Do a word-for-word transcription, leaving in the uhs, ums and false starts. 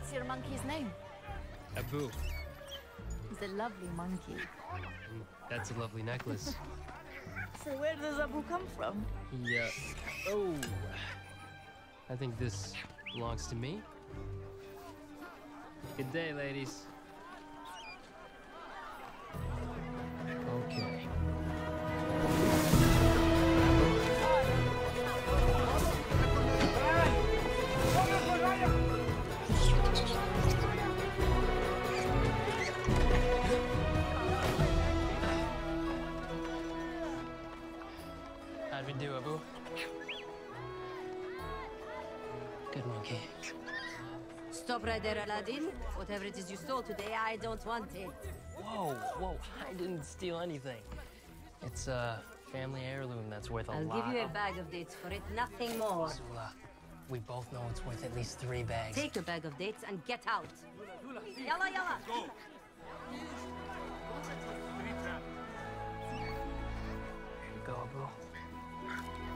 What's your monkey's name? Abu. He's a lovely monkey. Mm, that's a lovely necklace. So where does Abu come from? Yeah. Oh. I think this belongs to me. Good day, ladies. Okay. How'd we do, Abu? Good monkey. Stop right there, Aladdin. Whatever it is you stole today, I don't want it. Whoa, whoa, I didn't steal anything. It's a family heirloom that's worth a I'll lot. give you a bag of dates for it, nothing more. Zula, we both know it's worth at least three bags. Take your bag of dates and get out. Yalla, yalla. Go. Here you go, Abu.